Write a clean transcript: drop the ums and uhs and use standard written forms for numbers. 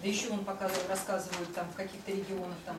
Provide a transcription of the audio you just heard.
еще он показывает, рассказывают там в каких-то регионах там